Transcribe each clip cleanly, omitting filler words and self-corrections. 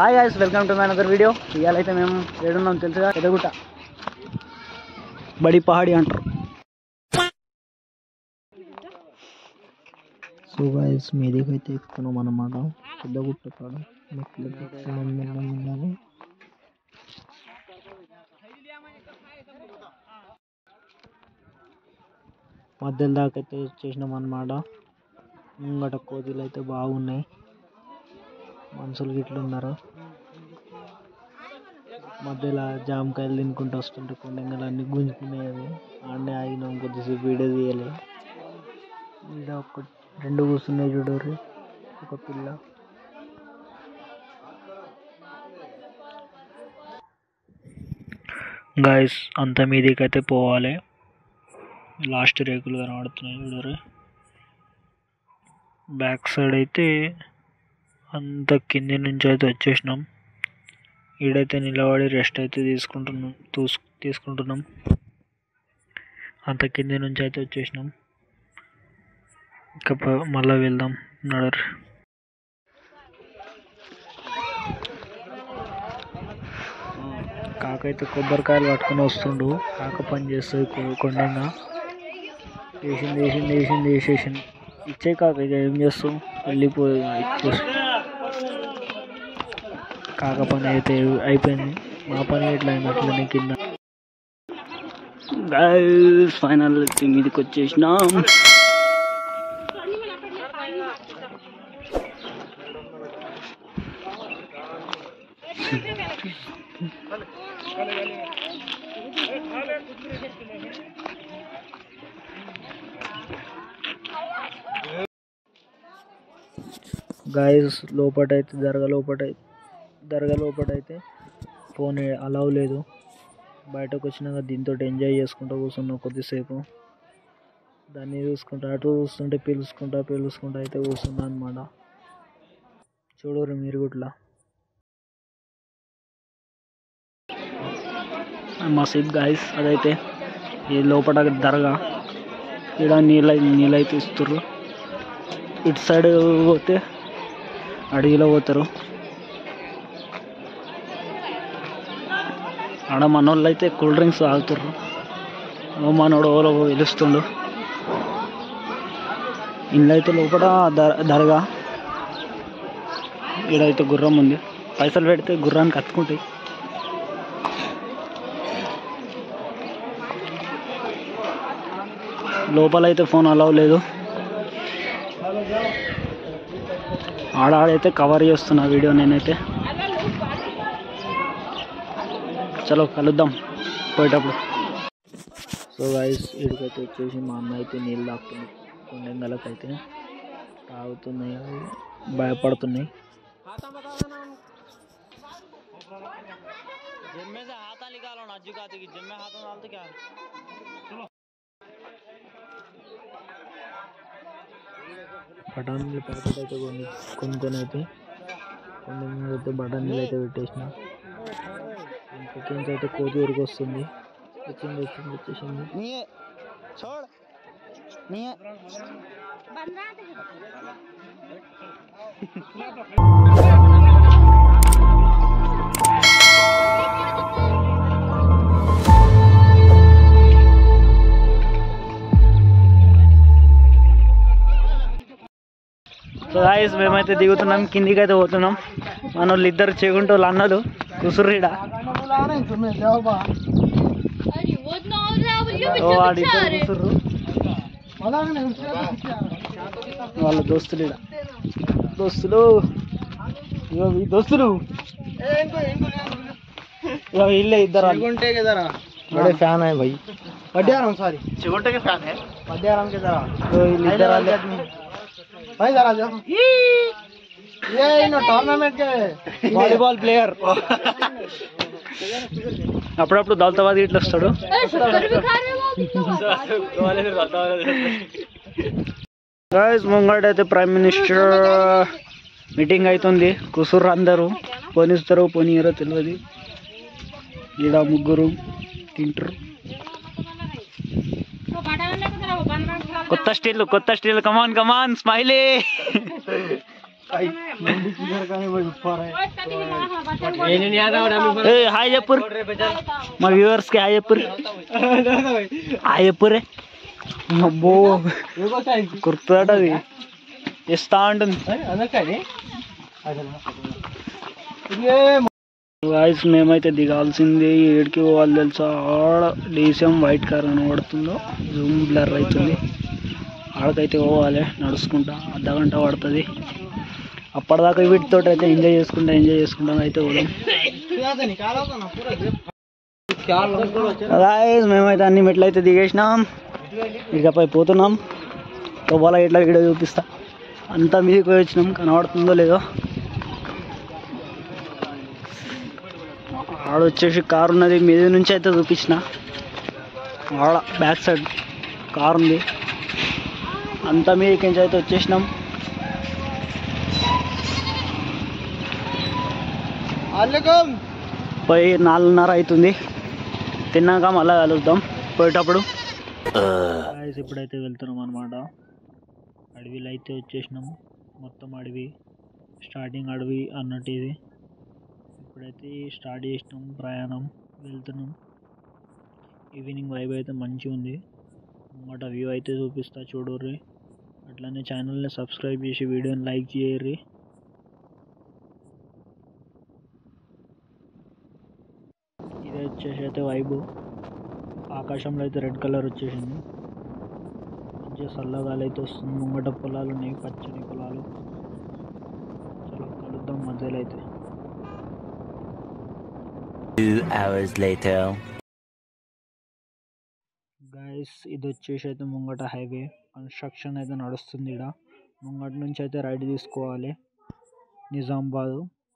Hi guys, welcome to my another video. ఇవాళైతే మేము ఏడున్నాం తెలుసుగా, ఎదగుట్ట బడి పహాడి అంటారు. సో గైస్ మీదికైతే ఎక్కుతున్నాం అన్నమాట. పెద్దగుట్ట కాడ మెట్లకి ఎక్కుతున్నాం. మధ్యలో దాకా అయితే వచ్చేసినాం అన్నమాట. ముంగట కోతులు అయితే బాగున్నాయి, మనుషులు గిట్ల ఉన్నారు. మధ్యలో జామకాయలు తినుకుంటూ వస్తుంటే కొండలు అన్నీ గుంజుకున్నాయి. అవి ఆడనే ఆగినాం, కొద్దిసేపు వీడియో తీయలే. ఇక్కడ ఒక రెండు కూర్చున్నాయి చూడరు, ఒక పిల్ల. గాయస్ అంత మీదికైతే పోవాలి. లాస్ట్ రేకులు కనబడుతున్నాయి చూడరు. బ్యాక్ సైడ్ అయితే అంత కింది నుంచి అయితే వచ్చేసినాం. ఈడైతే నిలబడి రెస్ట్ అయితే తీసుకుంటున్నాం. అంత కింది నుంచి అయితే వచ్చేసినాం. ఇంకా మళ్ళీ వెళ్దాం నడరు. కాక అయితే కొబ్బరికాయలు పట్టుకొని వస్తుండు. కాక పని చేస్తుంది కొండంగా. వేసేసింది. ఇచ్చే కాక ఇక ఏం చేస్తాం, వెళ్ళిపోయి ఇచ్చేసి. కాక పని అయితే అయిపోయింది. మా పని ఎట్లా అయింది అట్లనే కింద. గైస్ ఫైనల్ మీదకి వచ్చేసినాం. గాయస్ లోపటైతే దర్గా లోపటైతే ఫోన్ అలౌ లేదు. బయటకు వచ్చినాక దీంతో ఎంజాయ్ చేసుకుంటూ కూర్చున్నాం కొద్దిసేపు. దాన్ని చూసుకుంటా అటు చూస్తుంటే పిలుచుకుంటా అయితే కూర్చున్నా అనమాట. చూడరు మీరు గుట్లా. మసీద్ గాయస్ అదైతే ఈ లోపల దర్గా. ఇక్కడ నీళ్ళైతే ఇస్తుర్రు. ఇటు సైడ్ పోతే అడవిలో పోతారు. ఆడ మనోళ్ళు అయితే కూల్ డ్రింక్స్ తాగుతారు. మనోడు ఎవరో పిలుస్తుండు. ఇంట్లో అయితే లోపల దర్గా. ఈడైతే గుర్రం ఉంది. పైసలు పెడితే గుర్రానికి కత్తుకుంటాయి. లోపలైతే ఫోన్ అలౌ లేదు. ఆడైతే కవర్ చేస్తున్నా వీడియో నేనైతే. చలో కలుద్దాం పోయేటప్పుడు. సో గైస్ ఇక్కడికైతే వచ్చేసి మా అన్న అయితే నీళ్ళు తాగుతుంది. కొండెంగలకైతే తాగుతున్నాయి, అవి భయపడుతున్నాయి. బఠానీల ప్యాకెట్ అయితే కొనుక్కొని అయితే కొండ బఠానీలు అయితే పెట్టేసిన. ఇంకొంచెం అయితే కోతి ఊరికి వస్తుంది. వచ్చేసింది. సో గాయస్ మేమైతే దిగుతున్నాం, కిందికి అయితే పోతున్నాం. మన వాళ్ళు ఇద్దరు చేకుంటోళ్ళు అన్నలు కుసుర్రీడ. వాడిద్దరు కుసుర్రు, వాళ్ళ దోస్తులు. ఇగో ఈ దోస్తులు వీళ్ళే ఇద్దరు. बड़े फैन है भाई. वड्याराम सॉरी चिगुंटे के फैन है. वड्याराम के जरा इधर भाई जरा जाओ. ये इन टूर्नामेंट के వాలీబాల్ ప్లేయర్. అప్పుడప్పుడు దౌలతాబాద్ ఇట్లా వస్తాడు. గైస్ ముంగట అయితే ప్రైమ్ మినిస్టర్ మీటింగ్ అవుతుంది. కుసుర్రు అందరూ. పోనిస్తారో పోనీయరో తెలియదు. ఈడ ముగ్గురు తింటారు. కొత్త స్టిల్ కమాన్ స్మైలీ. హాయ్ చెప్పు మా వ్యూవర్స్కి హాయ్ చెప్పు హాయ్ చెప్పు రే అబ్బో గుర్తుట అది ఇస్తా ఉంటుంది గాయస్ మేమైతే దిగాల్సింది ఏడికి పోవాలి తెలుసా ఆడ డీసీఎం వైట్ కార్ కనబడుతుందో జూమ్ బ్లర్ అవుతుంది ఆడకైతే పోవాలి నడుచుకుంటా అర్ధగంట పడుతుంది అప్పటిదాకా వీటితో అయితే ఎంజాయ్ చేసుకుంటాం అయితే పోదాం గాయస్ మేమైతే అన్ని మెట్లు అయితే దిగేసినాం ఇకపై పోతున్నాం తోబాల ఇట్లా వీడియో చూపిస్తా అంతా మీదకి పోయి వచ్చినాం కనబడుతుందో లేదో ఆడ వచ్చేసి కారు ఉన్నది మీద నుంచి అయితే చూపించిన ఆడ బ్యాక్ సైడ్ కారు ఉంది అంతా మీదకి నుంచి అయితే వచ్చేసినాం పోయి 4:30 అవుతుంది తిన్నాక మళ్ళీ కలుద్దాం పోయేటప్పుడు ఇప్పుడైతే వెళ్తున్నాం అనమాట అడవిలో అయితే వచ్చేసినాం మొత్తం అడవి స్టార్టింగ్ అడవి అన్నట్టు ఇది ఇప్పుడైతే స్టార్ట్ చేసినాం ప్రయాణం వెళ్తున్నాం ఈవినింగ్ వైబ్ అయితే మంచిగా ఉంది ముంగట వ్యూ అయితే చూపిస్తా చూడుర్రి అట్లనే ఛానల్ని సబ్స్క్రైబ్ చేసి వీడియోని లైక్ చేయర్రి ఇదే వచ్చేసి అయితే వైబు ఆకాశంలో అయితే రెడ్ కలర్ వచ్చేసింది మంచిగా చల్లగాలి అయితే వస్తుంది ముంగట పొలాలు ఉన్నాయి పచ్చని పొలాలు చలో కలుద్దాం మధ్యలో అయితే 2 hours later. గైస్ ఇది వచ్చేసి అయితే ముంగట హైవే కన్స్ట్రక్షన్ అయితే నడుస్తుంది ఇక్కడ ముంగట నుంచి అయితే రైట్ తీసుకోవాలి నిజామాబాద్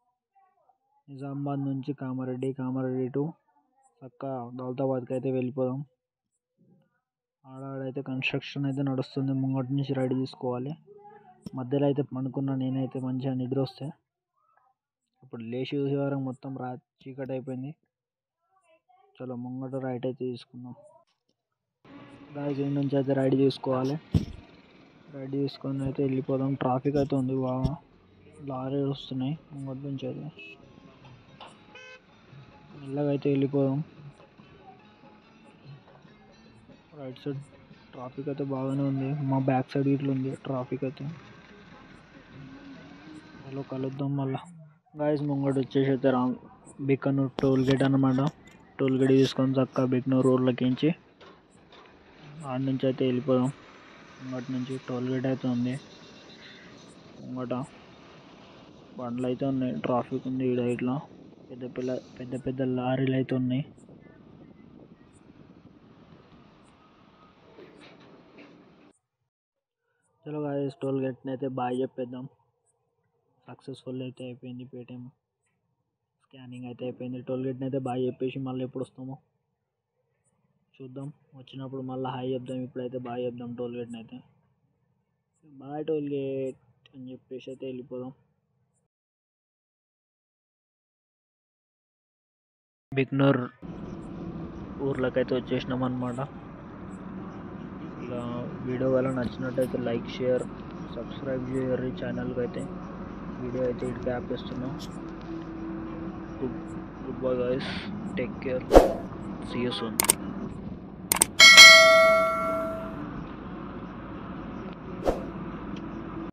నుంచి కామారెడ్డి టు చక్క దౌలతాబాద్కి అయితే వెళ్ళిపోదాం ఆడైతే కన్స్ట్రక్షన్ అయితే నడుస్తుంది ముంగట నుంచి రైట్ తీసుకోవాలి మధ్యలో అయితే పండుకున్నా నేనైతే మంచిగా నిద్ర వస్తే ఇప్పుడు లేచి చూసే వరకు మొత్తం చీకటి అయిపోయింది చలో ముంగట రైట్ అయితే తీసుకుందాం గాయస్ ఈ నుంచి అయితే రైడ్ తీసుకోవాలి రైడ్ తీసుకొని అయితే వెళ్ళిపోదాం ట్రాఫిక్ అయితే ఉంది బాగా లారీ వస్తున్నాయి ముంగట నుంచి అయితే మెల్లగా అయితే వెళ్ళిపోదాం రైట్ సైడ్ ట్రాఫిక్ అయితే బాగానే ఉంది మా బ్యాక్ సైడ్ ఇట్లా ఉంది ట్రాఫిక్ అయితే చలో కలుద్దాం మళ్ళీ గాయస్ ముంగట వచ్చేసి అయితే బిక్కనూరు టోల్ గేట్ అనమాట టోల్ గేట్ తీసుకొని చక్క బిక్కనూరు ఊర్లోకించి ఆడ నుంచి అయితే వెళ్ళిపోదాం ముంగట నుంచి టోల్ గేట్ అయితే ఉంది ముంగట బండ్లు అయితే ఉన్నాయి ట్రాఫిక్ ఉంది ఈడ ఇట్లా పెద్ద లారీలు అయితే ఉన్నాయి చలో గాయస్ టోల్ గేట్ని అయితే బాయ్ చెప్పేద్దాం సక్సెస్ఫుల్ అయితే అయిపోయింది పేటిఎం స్కానింగ్ అయితే అయిపోయింది టోల్ గేట్ని అయితే బాయ్ చెప్పేసి మళ్ళీ ఎప్పుడు వస్తామో చూద్దాం వచ్చినప్పుడు మళ్ళీ హాయ్ చెప్దాం ఇప్పుడైతే బాయ్ చెప్దాం టోల్ గేట్ని అయితే బాయ్ టోల్ గేట్ అని చెప్పేసి అయితే వెళ్ళిపోదాం బిక్నూర్ ఊర్లోకి అయితే వచ్చేసినాం అనమాట ఇలా వీడియో వల్ల నచ్చినట్టయితే లైక్ షేర్ సబ్స్క్రైబ్ చేయర్రి ఛానల్కి అయితే వీడియో అయితే ఇటుకి ఆపేస్తున్నాం good bye guys take care see you soon